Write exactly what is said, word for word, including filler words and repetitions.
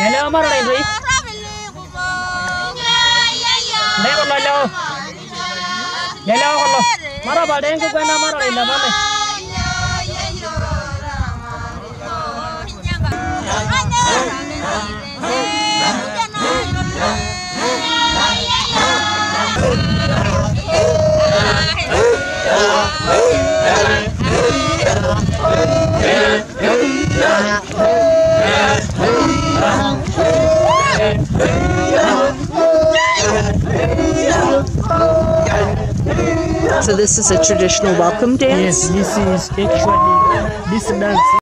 Hello, Marley. Never hello. Hello, hello. Maraba, dengu kwenda Marley na mama. So this is a traditional welcome dance? Yes, this is actually this dance.